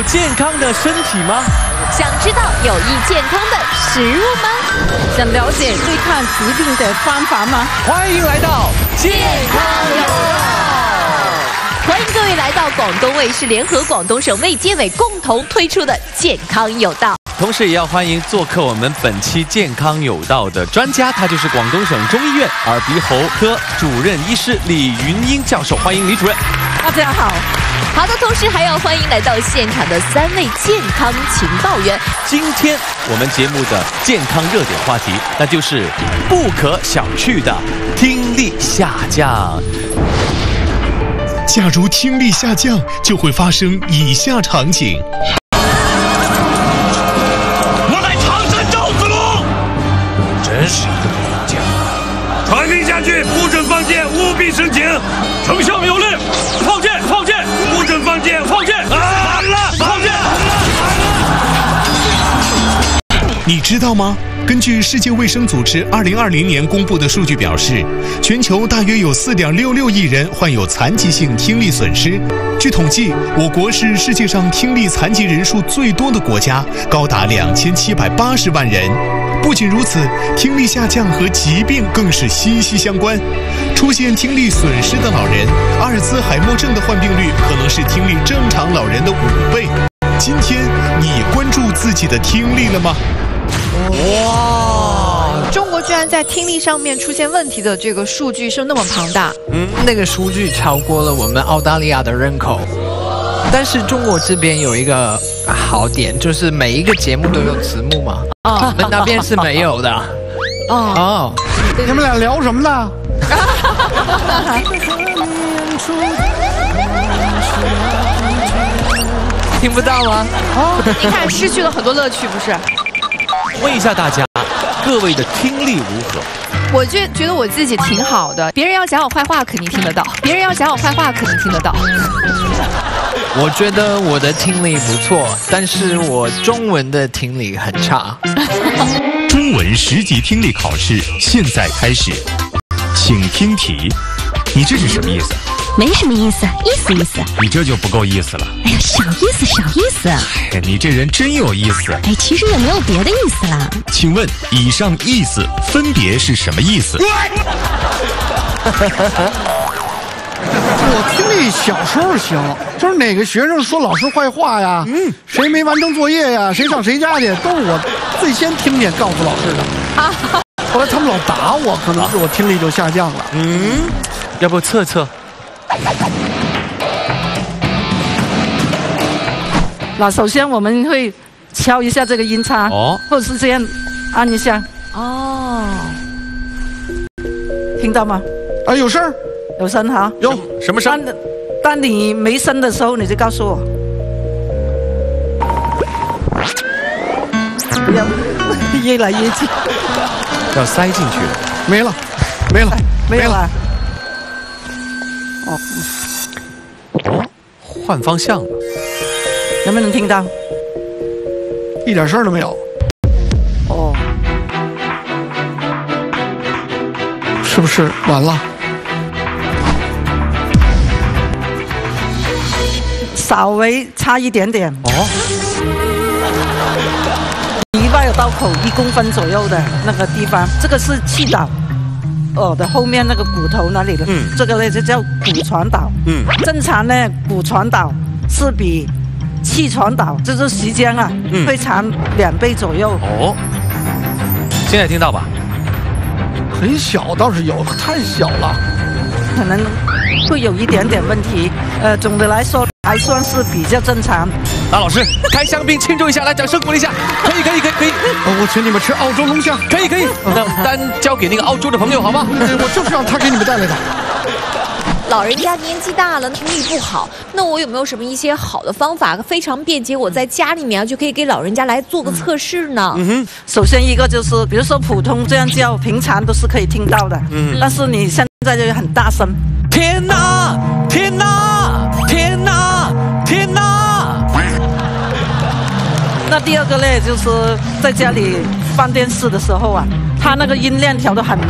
健康的身体吗？ 想知道有益健康的食物吗？ 想了解对抗疾病的方法吗？ 欢迎来到健康有道。 欢迎各位来到广东卫视联合广东省卫健委共同推出的健康有道。 同时也要欢迎做客我们本期健康有道的专家，他就是广东省中医院耳鼻喉科主任医师李云英教授，欢迎李主任。 大家好。 好的，同时还要欢迎来到现场的3位健康情报员。 今天我们节目的健康热点话题，那就是不可小觑的听力下降。 假如听力下降，就会发生以下场景。 我来长山赵子龙，真是一个名将。传令下去，不准放箭，务必申请。丞相有令，放箭，放箭，不准放箭，放箭。放箭。 你知道吗？根据世界卫生组织2020年公布的数据表示，全球大约有4.66亿人患有残疾性听力损失。据统计，我国是世界上听力残疾人数最多的国家，高达2780万人。不仅如此，听力下降和疾病更是息息相关。出现听力损失的老人，阿尔兹海默症的患病率可能是听力正常老人的5倍。今天你关注自己的听力了吗？ 哇！中国居然在听力上面出现问题的这个数据是那么庞大。 那个数据超过了我们澳大利亚的人口。但是中国这边有一个好点，就是每一个节目都有字幕嘛。我们那边是没有的。 你们俩聊什么呢？ 听不到吗？ 你看失去了很多乐趣，不是？ 问一下大家，各位的听力如何？ 我觉得我自己挺好的，别人要讲我坏话肯定听得到，别人要讲我坏话肯定听得到。 我觉得我的听力不错，但是我中文的听力很差。 中文10级听力考试现在开始，请听题。你这是什么意思？ 没什么意思，意思。 你这就不够意思了。 哎呀，小意思。 哎，你这人真有意思。 哎，其实也没有别的意思啦。 请问以上意思分别是什么意思？ 我听力小时候行，就是哪个学生说老师坏话呀，谁没完成作业呀，谁上谁家去，都是我最先听见告诉老师的。后来他们老打我，可能是我听力就下降了。 要不测测？ 那首先我们会敲一下这个音叉，或者是这样按一下。听到吗？ 啊，有声儿。 有声哈， 有什么声？ 当你没声的时候，你就告诉我。不要越来越近， 要塞进去了。 没了。 换方向了， 能不能听到？ 一点声都没有。是不是完了？ 稍微差一点点。离外耳道口1公分左右的那个地方，这个是气道耳的后面那个骨头那里的，这个呢就叫骨传导。正常呢，骨传导是比气传导就是时间会长2倍左右。 现在听到吧？ 很小倒是有，太小了， 可能会有一点点问题。总的来说还算是比较正常。 大老师开香槟庆祝一下，来掌声鼓励一下。可以。 我请你们吃澳洲龙虾。 可以。那单交给那个澳洲的朋友好吗？ 我就是让他给你们带来的。 老人家年纪大了，听力不好，那我有没有什么一些好的方法，非常便捷，我在家里面就可以给老人家来做个测试呢？ 首先一个就是，比如说普通这样叫，平常都是可以听到的。但是你现在就很大声。 天哪！ 那第二个呢，就是在家里放电视的时候他那个音量调得很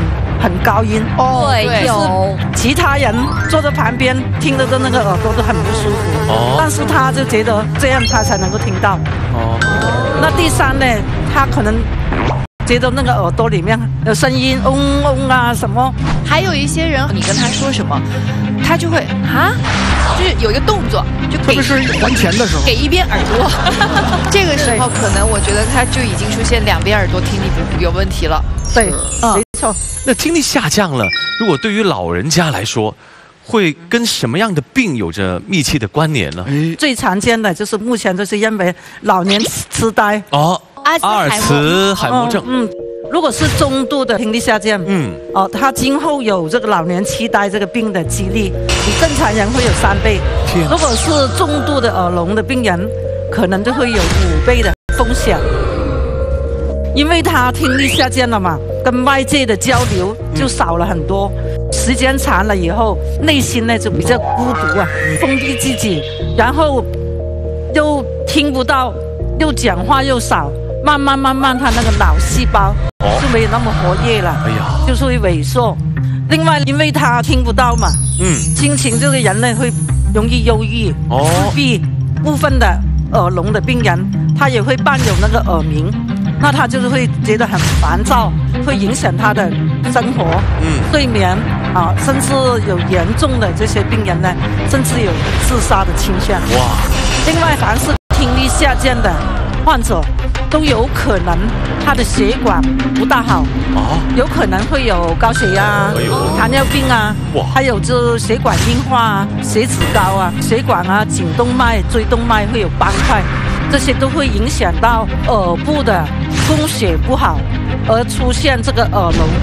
很高音。 对，有其他人坐在旁边听着的那个耳朵都很不舒服，但是他就觉得这样他才能够听到。那第三呢，他可能觉得那个耳朵里面有声音，嗡嗡啊什么。 还有一些人，你跟他说什么，他就会啊，就是有一个动作，就给特别是还钱的时候， 给一边耳朵。这个时候可能我觉得他就已经出现两边耳朵听力有问题了。 对，没错。 那听力下降了，如果对于老人家来说，会跟什么样的病有着密切的关联呢？ 最常见的就是目前就是因为老年痴呆。 阿尔茨海默症。 如果是中度的听力下降，他今后有这个老年痴呆这个病的几率，比正常人会有3倍。如果是重度的耳聋的病人，可能就会有5倍的风险，因为他听力下降了嘛，跟外界的交流就少了很多，时间长了以后，内心呢就比较孤独啊，封闭自己，然后又听不到，又讲话又少。慢慢，他那个脑细胞就没有那么活跃了，就是会萎缩。另外，因为他听不到嘛，心情这个人呢会容易忧郁、自闭。部分的耳聋的病人，他也会伴有那个耳鸣，那他就是会觉得很烦躁，会影响他的生活、睡眠啊，甚至有严重的这些病人呢，甚至有自杀的倾向。另外，凡是听力下降的患者都有可能他的血管不大好，有可能会有高血压、糖尿病啊，还有就血管硬化啊、血脂高啊、血管啊、颈动脉、椎动脉会有斑块，这些都会影响到耳部的供血不好，而出现这个耳聋。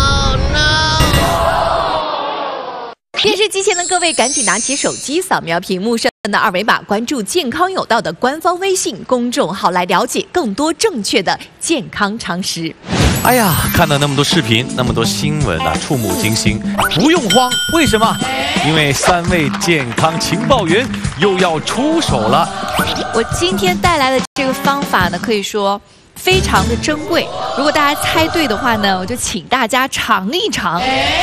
电视机前的各位，赶紧拿起手机，扫描屏幕上的二维码，关注健康有道的官方微信公众号，来了解更多正确的健康常识。 哎呀，看到那么多视频，那么多新闻啊，触目惊心。不用慌，为什么？因为3位健康情报员又要出手了。 我今天带来的这个方法呢，可以说非常的珍贵。如果大家猜对的话呢，我就请大家尝一尝。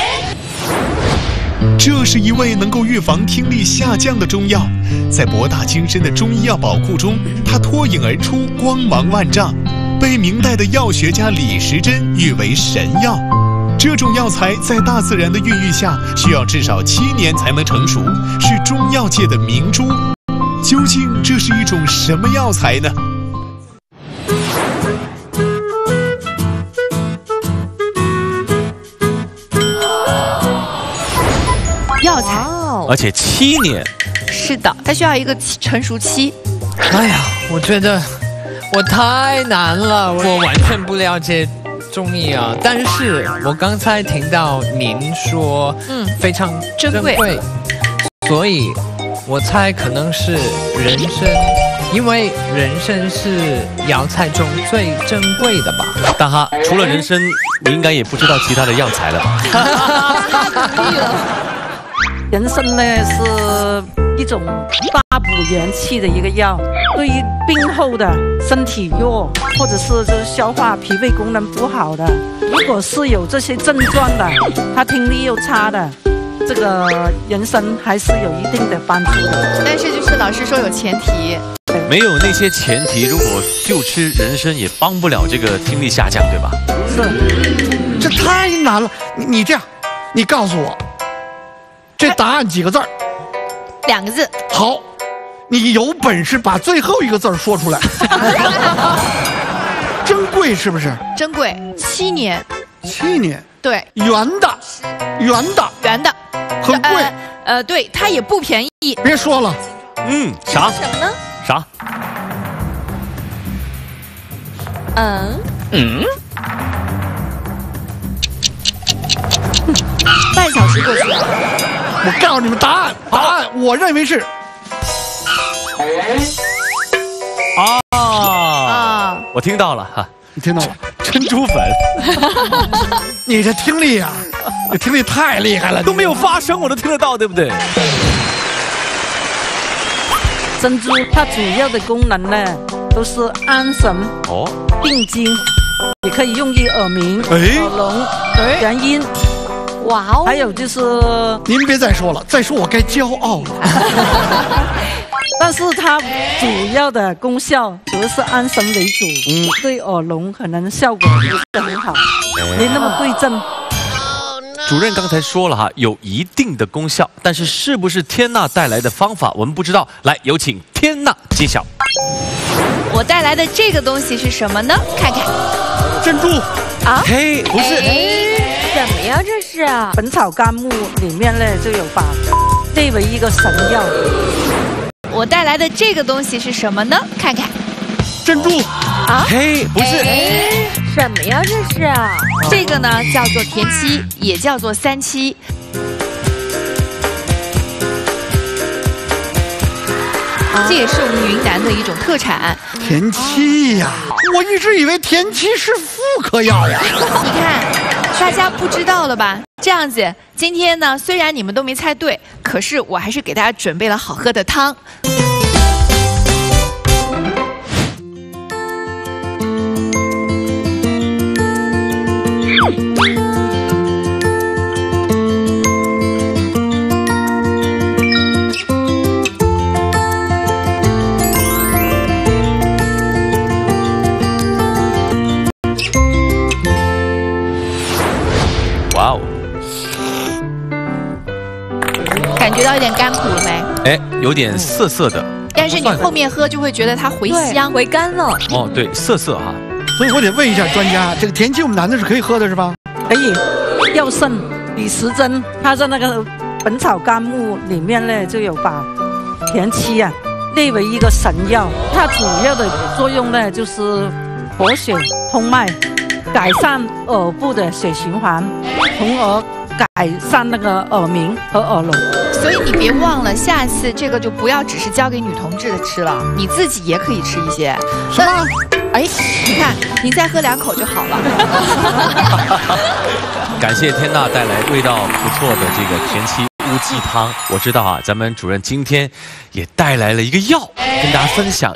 这是一味能够预防听力下降的中药，在博大精深的中医药宝库中，它脱颖而出，光芒万丈，被明代的药学家李时珍誉为神药。这种药材在大自然的孕育下，需要至少7年才能成熟，是中药界的明珠。究竟这是一种什么药材呢？ 药材， 而且7年。 是的，它需要一个成熟期。 哎呀，我觉得我太难了，我完全不了解中医啊。但是我刚才听到您说，非常珍贵，所以我猜可能是人参，因为人参是药材中最珍贵的吧。 大哈，除了人参，你应该也不知道其他的药材了吧？ 人参呢是一种大补元气的一个药，对于病后的身体弱或者是就是消化脾胃功能不好的，如果是有这些症状的，他听力又差的，这个人参还是有一定的帮助的。 但是就是老师说有前提， 没有那些前提，如果就吃人参也帮不了这个听力下降，对吧？ 是，这太难了。你这样，你告诉我，这答案几个字儿 ？2个字。 好，你有本事把最后一个字说出来。珍贵是不是？ 珍贵，7年。 7年。 对。 圆的，很贵。 对，它也不便宜。 别说了。 啥？ 什么呢？ 啥？ 半小时过去了， 我告诉你们答案，我认为是我听到了哈， 你听到了？ 珍珠粉。 你这听力啊，你听力太厉害了， 都没有发声我都听得到，对不对？ 珍珠它主要的功能呢，都是安神、定惊，也可以用于耳鸣、耳聋、元音、 哇哦！还有就是您别再说了，再说我该骄傲了。 但是它主要的功效主要是安神为主，对耳聋可能效果不是很好，没那么对症。 主任刚才说了哈，有一定的功效，但是是不是天娜带来的方法，我们不知道。来，有请天娜揭晓。 我带来的这个东西是什么呢？看看， 珍珠啊？ 嘿，不是， 什么呀？这是啊， 《本草纲目》里面呢就有把列为一个神药。 我带来的这个东西是什么呢？看看， 珍珠啊？ 嘿，不是， 什么呀？这是啊，这个呢叫做田七，也叫做三七。这也是我们云南的一种特产。 田七呀，我一直以为田七是妇科药呀。 你看，大家不知道了吧？这样子，今天呢，虽然你们都没猜对，可是我还是给大家准备了好喝的汤。 哇哦！ 感觉到有点甘苦了没？ 哎，有点涩涩的。 但是你后面喝就会觉得它回香，回甘了。 哦，对，涩涩哈。 所以我得问一下专家，这个田七我们男的是可以喝的是吧？ 可以。药圣李时珍他在那个《本草纲目》里面呢就有把田七啊列为一个神药，它主要的作用呢就是活血通脉，改善耳部的血循环，从而改善那个耳鸣和耳聋。 所以你别忘了，下次这个就不要只是交给女同志的吃了，你自己也可以吃一些。 什么？ 哎，你看，你再喝2口就好了。 感谢天娜带来味道不错的这个田七乌鸡汤。我知道啊，咱们主任今天也带来了一个药跟大家分享。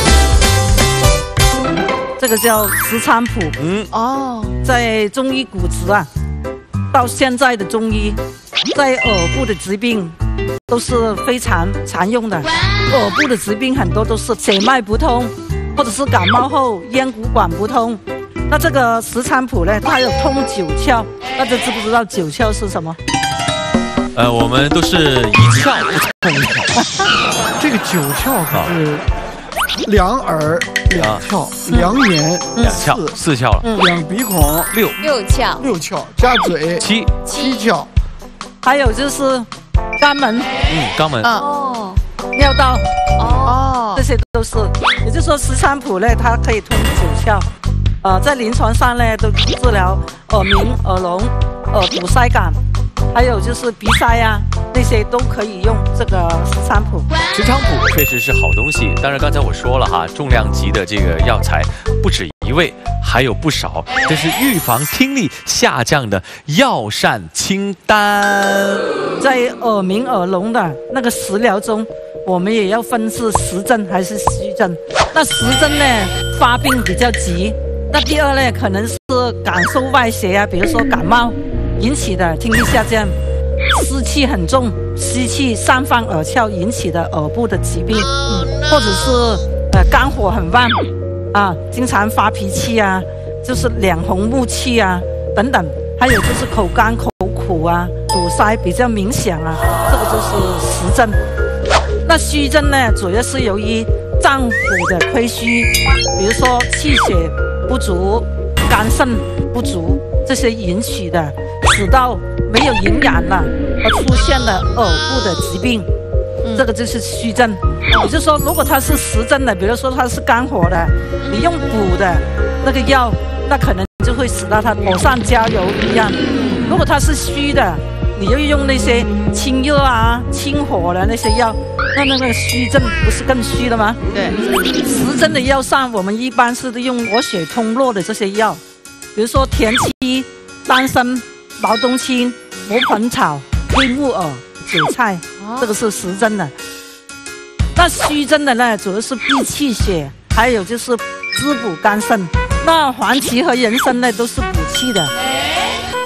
这个叫石菖蒲。在中医古籍啊，到现在的中医，在耳部的疾病都是非常常用的。耳部的疾病很多都是血脉不通，或者是感冒后咽鼓管不通。那这个石菖蒲呢，它有通九窍。大家知不知道九窍是什么？ 我们都是一窍不通。 这个九窍可是两耳2窍，两眼 2窍，4窍了。 两鼻孔 6窍 ，6窍加嘴7窍， 还有就是肛门， 肛门， 尿道，这些都是。也就是说，石菖蒲呢，它可以通9窍。在临床上呢，都治疗耳鸣、耳聋、耳堵塞感，还有就是鼻塞啊，那些都可以用这个石菖蒲。 石菖蒲确实是好东西，当然刚才我说了哈，重量级的这个药材不止一味，还有不少。这是预防听力下降的药膳清单。 在耳鸣、耳聋的那个食疗中，我们也要分是实症还是虚症。那实症呢，发病比较急。那第二呢，可能是感受外邪啊，比如说感冒引起的听力下降，湿气很重，吸气上翻耳窍引起的耳部的疾病，或者是肝火很旺啊，经常发脾气啊，就是脸红目气啊等等，还有就是口干口苦啊，堵塞比较明显啊，这个就是实症。那虚症呢，主要是由于脏腑的亏虚，比如说气血不足、肝肾不足这些引起的，使到没有营养了，而出现了耳部的疾病，这个就是虚症。也就是说，如果它是实症的，比如说它是肝火的，你用补的那个药，那可能就会使到它火上加油一样。如果它是虚的，你又用那些清热啊、清火的那些药，那个虚症不是更虚了吗？ 对， 实症的药上，我们一般是用活血通络的这些药，比如说田七、丹参、毛冬青、磨盆草、黑木耳、韭菜，这个是实症的。那虚症的呢，主要是闭气血，还有就是滋补肝肾。那黄芪和人参呢，都是补气的。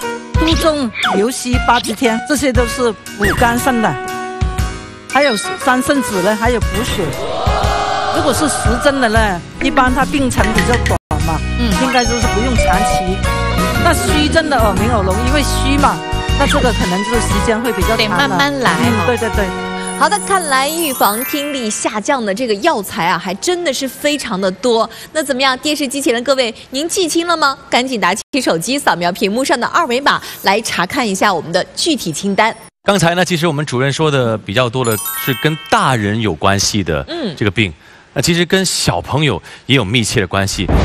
杜仲、牛膝、八极天，这些都是补肝肾的。还有三圣子呢，还有补血。如果是时针的呢，一般它病程比较短嘛，应该就是不用长期。那虚针的耳鸣耳聋，因为虚嘛，那这个可能就是时间会比较长， 得慢慢来。 对对对。 好的，看来预防听力下降的这个药材啊，还真的是非常的多。那怎么样，电视机前的各位，您记清了吗？赶紧拿起手机，扫描屏幕上的二维码，来查看一下我们的具体清单。 刚才呢，其实我们主任说的比较多的是跟大人有关系的这个病，那其实跟小朋友也有密切的关系。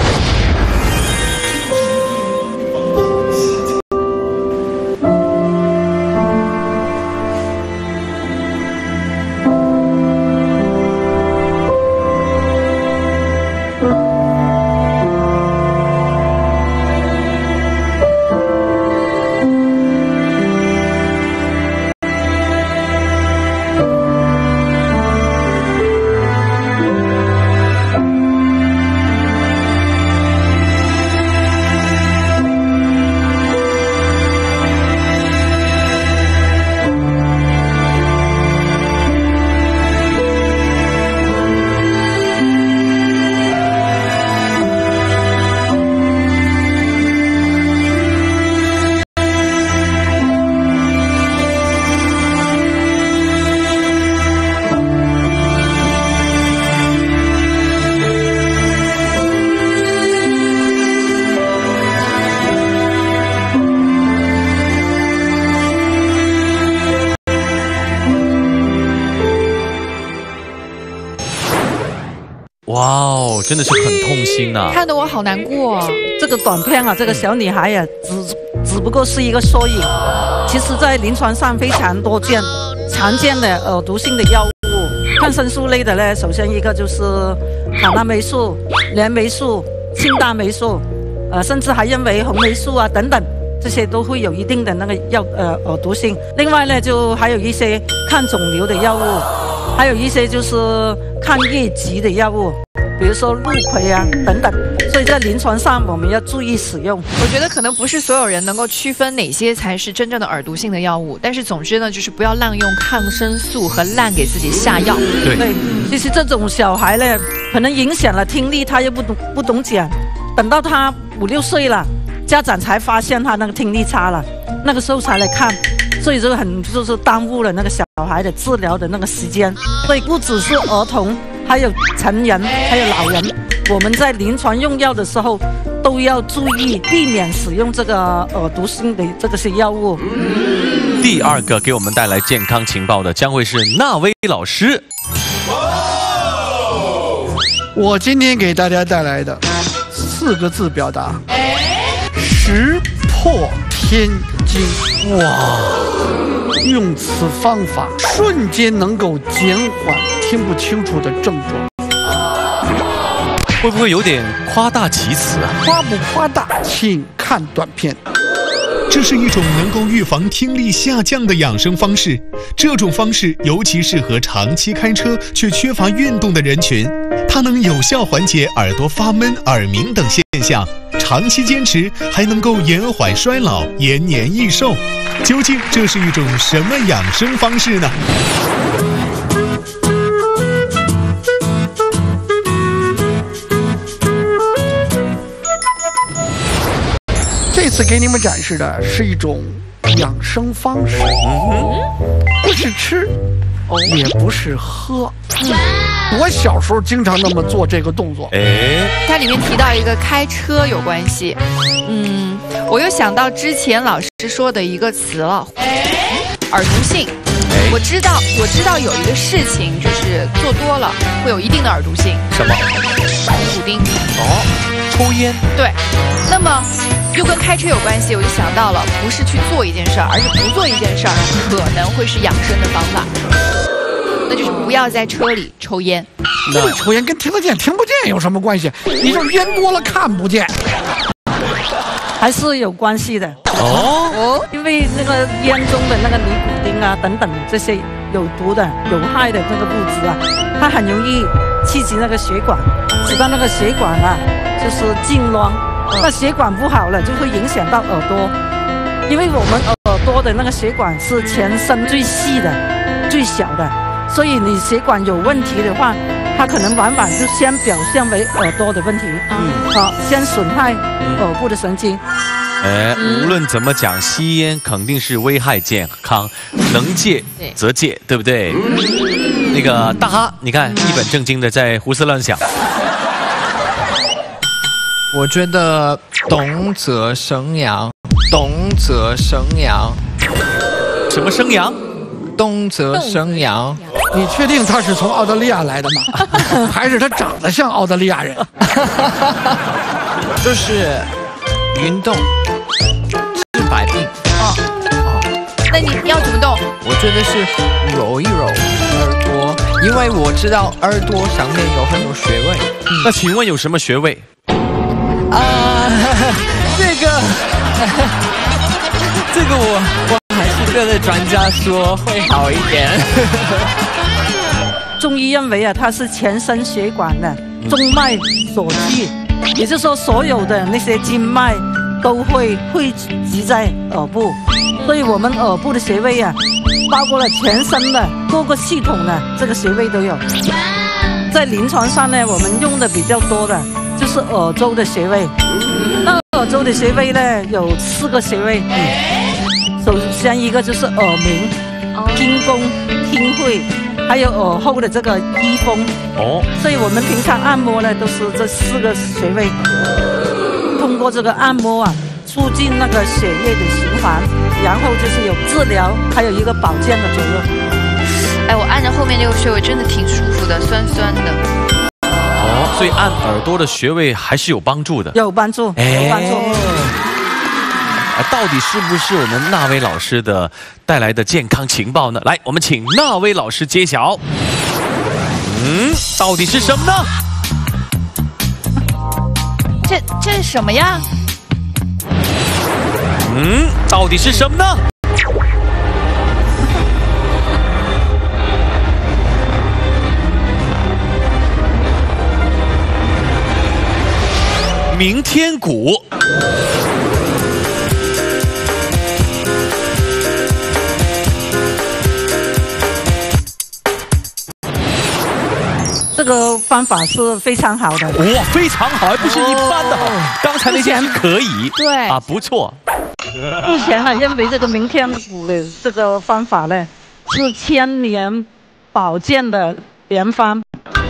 哇哦，真的是很痛心啊！ 看得我好难过。 这个短片啊，这个小女孩呀、只不过是一个缩影。其实，在临床上非常多见常见的耳毒性的药物，抗生素类的呢，首先一个就是卡那霉素、链霉素、庆大霉素，甚至还认为红霉素啊等等，这些都会有一定的那个耳毒性。另外呢，就还有一些抗肿瘤的药物。还有一些就是抗疟疾的药物，比如说鹿葵啊等等，所以在临床上我们要注意使用。 我觉得可能不是所有人能够区分哪些才是真正的耳毒性的药物，但是总之呢，就是不要滥用抗生素和滥给自己下药。 对，其实这种小孩呢，可能影响了听力，他又不懂讲，等到他5、6岁了，家长才发现他那个听力差了，那个时候才来看。所以就是耽误了那个小孩的治疗的那个时间，所以不只是儿童，还有成人，还有老人，我们在临床用药的时候都要注意避免使用这个耳毒性的这些药物。 第二个给我们带来健康情报的将会是纳威老师。 我今天给大家带来的4个字表达：石破天惊。哇！用此方法瞬间能够减缓听不清楚的症状， 会不会有点夸大其词啊？ 夸不夸大，请看短片。 这是一种能够预防听力下降的养生方式，这种方式尤其适合长期开车却缺乏运动的人群，它能有效缓解耳朵发闷、耳鸣等现象，长期坚持还能够延缓衰老、延年益寿。究竟这是一种什么养生方式呢？ 这次给你们展示的是一种养生方式，不是吃，也不是喝。我小时候经常那么做这个动作。 它里面提到一个开车有关系，我又想到之前老师说的一个词了，耳毒性。我知道有一个事情就是做多了会有一定的耳毒性。 什么？ 尼古丁。 抽烟。 对。那么又跟开车有关系，我就想到了，不是去做一件事儿，而是不做一件事儿，可能会是养生的方法。那就是不要在车里抽烟。 那抽烟跟听得见听不见有什么关系？你就是烟多了看不见。 还是有关系的因为那个烟中的那个尼古丁啊等等这些有毒的有害的那个物质啊，它很容易刺激那个血管，使到那个血管啊就是痉挛，那血管不好了就会影响到耳朵， 因为我们耳朵的那个血管是全身最细的、最小的，所以你血管有问题的话，它可能往往就先表现为耳朵的问题，先损害耳部的神经。 无论怎么讲，吸烟肯定是危害健康，能戒则戒，对不对？那个大哈，你看一本正经的在胡思乱想。 我觉得动则生阳，动则生阳。 什么生阳？ 动则生阳。 你确定他是从澳大利亚来的吗？还是他长得像澳大利亚人？ 就是运动治百病。 那你要怎么动？ 我觉得是揉一揉耳朵，因为我知道耳朵上面有很多穴位。 那请问有什么穴位？ 这个我还是跟着专家说会好一点。 中医认为它是全身血管的中脉所聚，也就是说所有的那些经脉都会汇集在耳部，所以我们耳部的穴位包括了全身的各个系统的这个穴位都有。在临床上呢，我们用的比较多的就是耳周的穴位。那耳周的穴位呢，有4个穴位。首先一个就是耳鸣、听宫、听会，还有耳后的这个翳风。所以我们平常按摩呢，都是这4个穴位。通过这个按摩促进那个血液的循环，然后就是有治疗，还有一个保健的作用。 哎，我按着后面这个穴位真的挺舒服的，酸酸的。 所以按耳朵的穴位还是有帮助的。 有帮助，有帮助。 到底是不是我们纳威老师的带来的健康情报呢？来，我们请纳威老师揭晓。到底是什么呢？ 这是什么呀？ 到底是什么呢？明天谷。 这个方法是非常好的。 哇，非常好，还不是一般的好。刚才那些可以。 对不错。 目前认为这个明天谷的这个方法呢，是1000年保健的良方。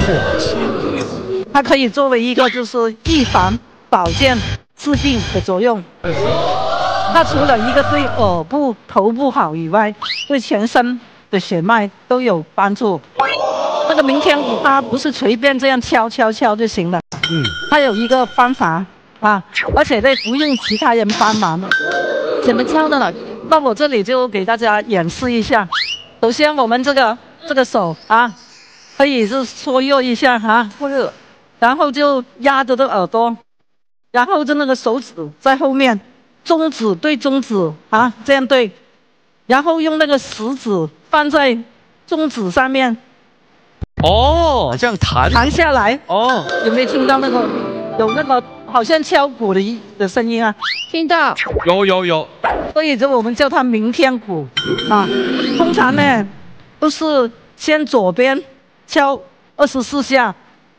它可以作为一个就是预防、保健、治病的作用。它除了一个对耳部、头部好以外，对全身的血脉都有帮助。那个明天谷它不是随便这样敲就行了，它有一个方法而且呢不用其他人帮忙。怎么敲的呢？那我这里就给大家演示一下。首先我们这个手可以是搓热一下搓热，然后就压着的耳朵，然后就那个手指在后面，中指对中指这样对，然后用那个食指放在中指上面。 这样弹下来。有没有听到那个有那个好像敲鼓的声音听到。 有。 所以我们叫它明天鼓通常呢都是先左边敲24下，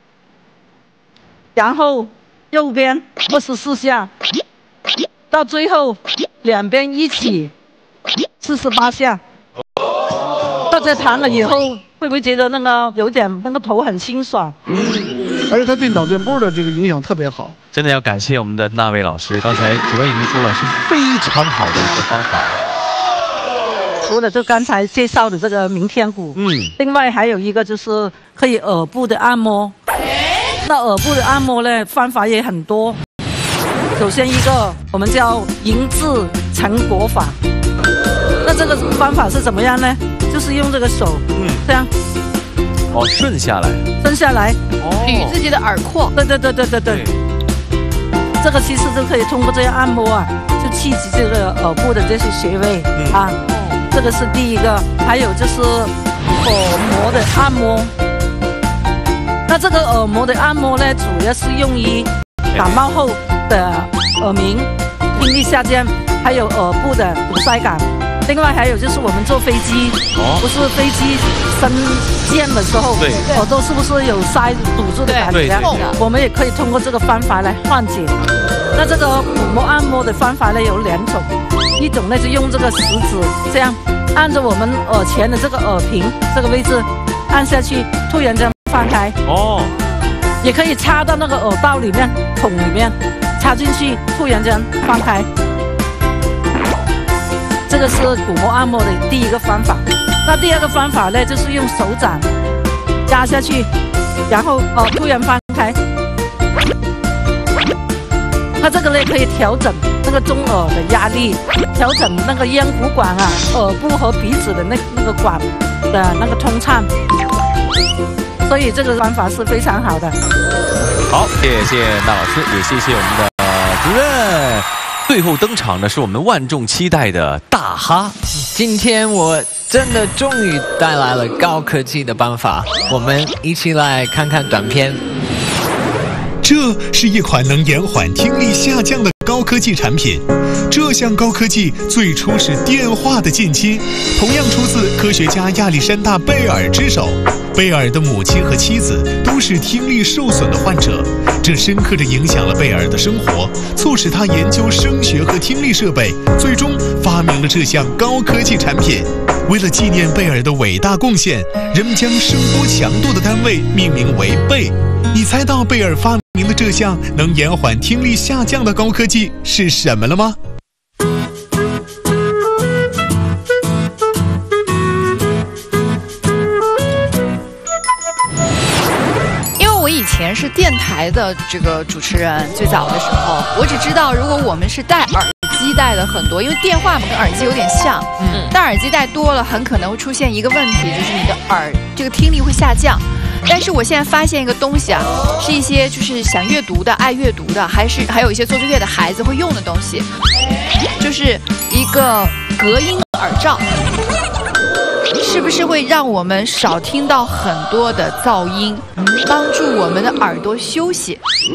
然后右边24下，到最后两边一起48下。大家弹了以后，会不会觉得那个有点那个头很清爽？ 而且它对脑电波的这个影响特别好。 真的要感谢我们的纳威老师，刚才主任已经说了，是非常好的一个方法。 除了就刚才介绍的这个明天谷，另外还有一个就是可以耳部的按摩。那耳部的按摩呢，方法也很多。首先一个我们叫银质成果法。那这个方法是怎么样呢？就是用这个手，这样， 顺下来， 捋自己的耳廓。 对。这个其实就可以通过这样按摩就刺激这个耳部的这些穴位这个是第一个。还有就是耳膜的按摩。那这个耳膜的按摩呢，主要是用于感冒后的耳鸣、 听力下降，还有耳部的堵塞感。另外还有就是我们坐飞机，不是飞机升降的时候，耳朵是不是有塞堵住的感觉？我们也可以通过这个方法来缓解。那这个鼓膜按摩的方法呢有2种，一种呢是用这个食指这样按着我们耳前的这个耳屏这个位置按下去，突然间放开。也可以插到那个耳道里面孔里面，插进去，突然间放开。这个是鼓膜按摩的第1个方法。那第2个方法呢，就是用手掌压下去，然后突然放开。那这个呢可以调整那个中耳的压力，调整那个咽喉管啊、耳部和鼻子的那个管的那个通畅。所以这个方法是非常好的。 好，谢谢那老师，也谢谢我们的主任。最后登场的是我们万众期待的大哈。 今天我真的终于带来了高科技的办法，我们一起来看看短片。 这是一款能延缓听力下降的高科技产品。这项高科技最初是电话的近亲，同样出自科学家亚历山大·贝尔之手。贝尔的母亲和妻子都是听力受损的患者，这深刻地影响了贝尔的生活，促使他研究声学和听力设备，最终发明了这项高科技产品。为了纪念贝尔的伟大贡献，人们将声波强度的单位命名为贝。你猜到贝尔发明的这项能延缓听力下降的高科技是什么了吗？ 以前是电台的这个主持人，最早的时候，我只知道如果我们是戴耳机戴的很多，因为电话跟耳机有点像，戴耳机戴多了，很可能会出现一个问题，就是你的这个听力会下降。但是我现在发现一个东西啊，是一些就是想阅读的、爱阅读的，还有一些做作业的孩子会用的东西，就是一个隔音耳罩。是不是会让我们少听到很多的噪音，帮助我们的耳朵休息？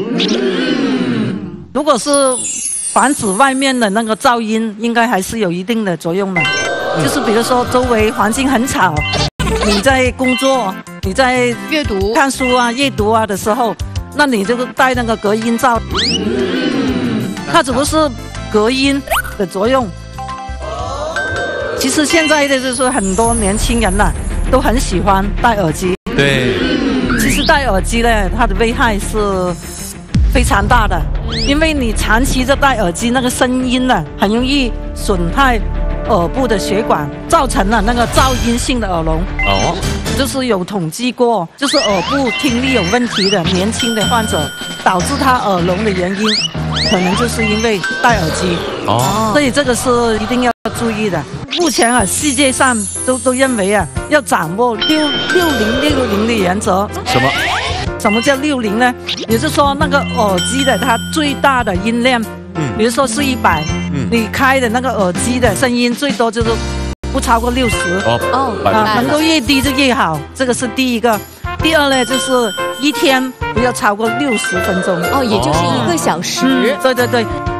如果是防止外面的那个噪音，应该还是有一定的作用的。就是比如说周围环境很吵，你在工作、你在阅读、 看书啊、阅读啊的时候，那你就戴那个隔音罩，它只不过是隔音的作用。其实现在的就是很多年轻人呐，都很喜欢戴耳机。 对， 其实戴耳机呢，它的危害是非常大的，因为你长期的戴耳机，那个声音呢，很容易损害耳部的血管，造成了那个噪音性的耳聋。就是有统计过，就是耳部听力有问题的年轻的患者，导致他耳聋的原因，可能就是因为戴耳机。所以这个是一定要注意的。目前啊，世界上都认为啊，要掌握60的原则。什么叫60呢？也就是说，那个耳机的它最大的音量，比如说是100，你开的那个耳机的声音最多就是不超过60。能够越低就越好，这个是第一个。第二呢，就是一天不要超过60分钟。 也就是1个小时。 对。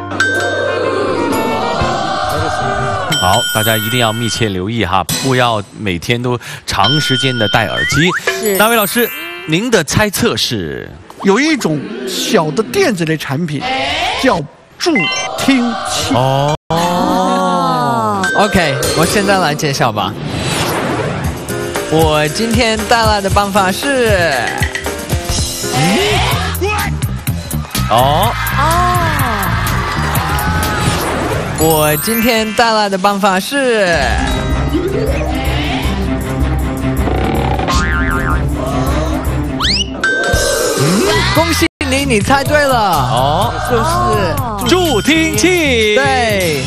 好，大家一定要密切留意哈，不要每天都长时间的戴耳机。大卫老师，您的猜测是？ 有一种小的电子类产品叫助听器。 OK， 我现在来介绍吧。我今天带来的办法是，我今天带来的办法是，恭喜你，你猜对了。就是助听器。 对。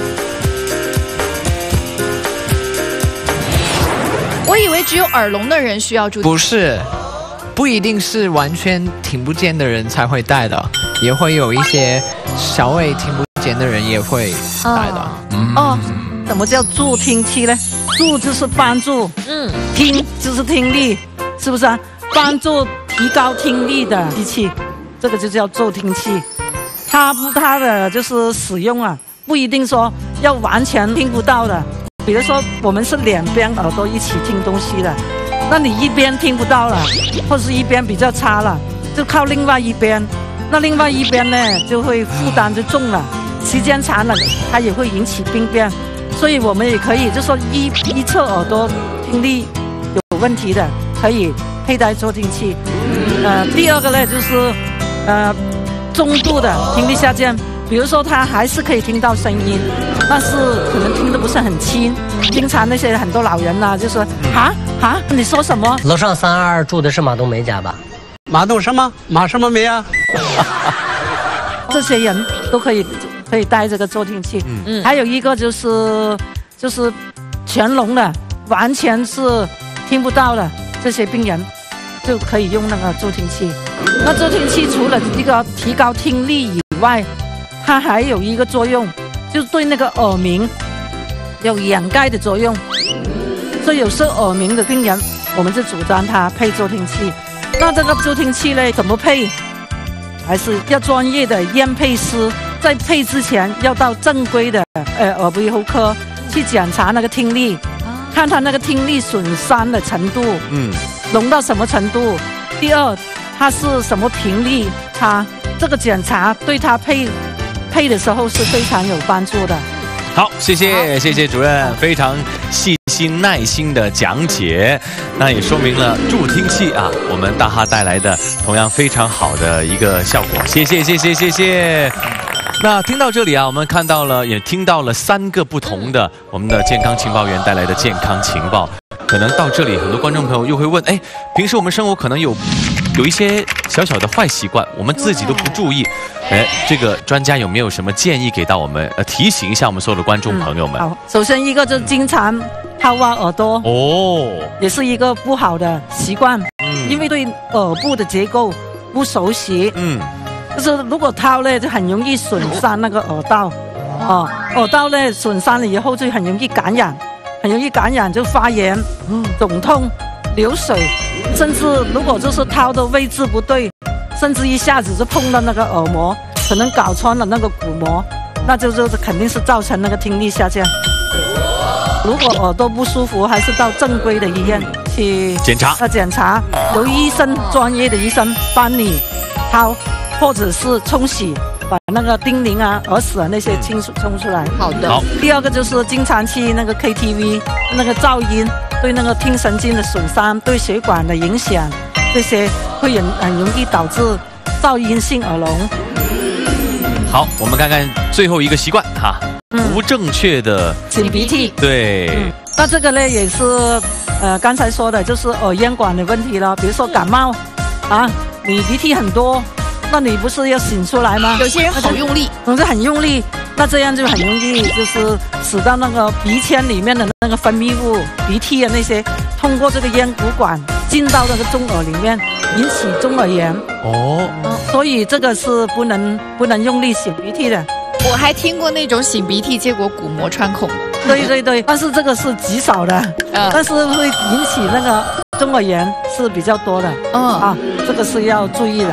我以为只有耳聋的人需要助听器。 不是，不一定是完全听不见的人才会戴的，也会有一些稍微听不见的人也会戴的。 什么叫助听器呢？助就是帮助，听就是听力，是不是啊？帮助提高听力的机器，这个就叫助听器。 它的就是使用啊，不一定说要完全听不到的。比如说我们是两边耳朵一起听东西的，那你一边听不到了，或者是一边比较差了，就靠另外一边。那另外一边呢，就会负担就重了，时间长了它也会引起病变。所以我们也可以就说一侧耳朵听力有问题的，可以佩戴助听器。第二个呢就是中度的听力下降，比如说他还是可以听到声音，但是可能听得不是很清。经常那些很多老人呐，就说你说什么？ 楼上322住的是马冬梅家吧？ 马冬什么？马什么梅啊？ 这些人都可以戴这个助听器。还有一个就是全聋的，完全是听不到的这些病人，就可以用那个助听器。那助听器除了一个提高听力以外，它还有一个作用，就是对那个耳鸣有掩盖的作用。所以有时候耳鸣的病人，我们就主张他配助听器。那这个助听器呢，怎么配？还是要专业的验配师，在配之前要到正规的耳鼻喉科去检查那个听力，看他那个听力损伤的程度，聋到什么程度。第二，它是什么频率差，这个检查对他配的时候是非常有帮助的。 好，谢谢主任，非常细心耐心的讲解，那也说明了助听器啊，我们大哈带来的同样非常好的一个效果。谢谢。那听到这里啊，我们看到了，也听到了3个不同的我们的健康情报员带来的健康情报。可能到这里，很多观众朋友又会问，平时我们生活可能有一些小小的坏习惯，我们自己都不注意。这个专家有没有什么建议给到我们？提醒一下我们所有的观众朋友们。 好，首先一个就是经常掏挖耳朵，也是一个不好的习惯，因为对耳部的结构不熟悉，就是如果掏呢，就很容易损伤那个耳道，耳道呢损伤了以后就很容易感染，就发炎、肿痛、流水，甚至如果就是掏的位置不对，甚至一下子就碰到那个耳膜，可能搞穿了那个鼓膜，那就是肯定是造成那个听力下降。如果耳朵不舒服，还是到正规的医院去检查，由专业的医生帮你掏，或者是冲洗，把那个叮咛啊、耳屎啊那些冲出来。 好的。 第二个就是经常去那个 KTV， 那个噪音对那个听神经的损伤，对血管的影响，这些会很容易导致噪音性耳聋。 好，我们看看最后一个习惯哈，不正确的擤鼻涕。 对， 那这个呢也是刚才说的，就是耳咽管的问题了。比如说感冒啊，你鼻涕很多，那你不是要擤出来吗？ 有些人好用力， 总是很用力，那这样就很容易就是使到那个鼻腔里面的那个分泌物、鼻涕啊那些，通过这个咽鼓管进到那个中耳里面，引起中耳炎。所以这个是不能用力擤鼻涕的。 我还听过那种擤鼻涕结果鼓膜穿孔。 对，但是这个是极少的，但是会引起那个中耳炎是比较多的。这个是要注意的。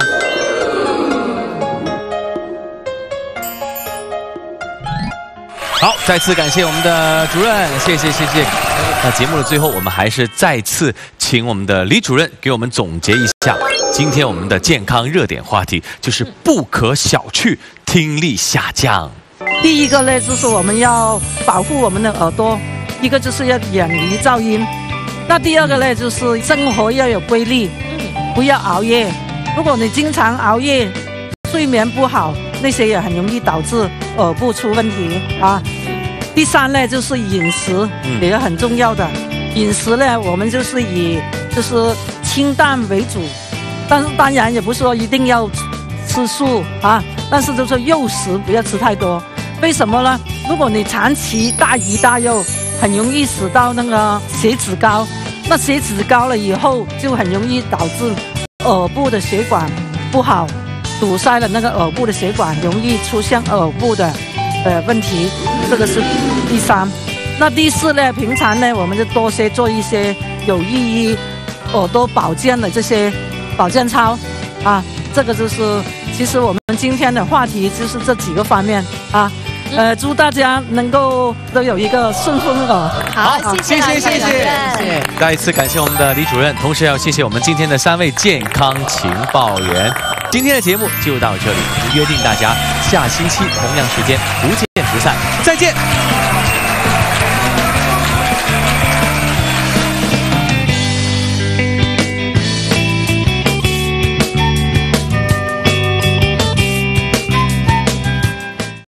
好，再次感谢我们的主任，谢谢。那节目的最后，我们还是再次请我们的李主任给我们总结一下今天我们的健康热点话题，就是不可小觑听力下降。 第一个呢，就是我们要保护我们的耳朵，一个就是要远离噪音。那第二个呢，就是生活要有规律，不要熬夜。如果你经常熬夜，睡眠不好，那些也很容易导致耳部出问题啊。第三呢，就是饮食也是很重要的。饮食呢，我们就是以清淡为主，但是当然也不是说一定要吃素啊，但是就是肉食不要吃太多。为什么呢？如果你长期大鱼大肉，很容易使到那个血脂高，那血脂高了以后，就很容易导致耳部的血管不好，堵塞了那个耳部的血管，容易出现耳部的问题，这个是第三。那第四呢，平常呢，我们就多些做一些有益于耳朵保健的这些保健操啊，这个就是其实我们今天的话题就是这几个方面啊。祝大家能够都有一个顺风耳。 好，谢谢， 谢谢。再一次感谢我们的李主任，同时要谢谢我们今天的3位健康情报员。今天的节目就到这里，约定大家下星期同样时间不见不散，再见。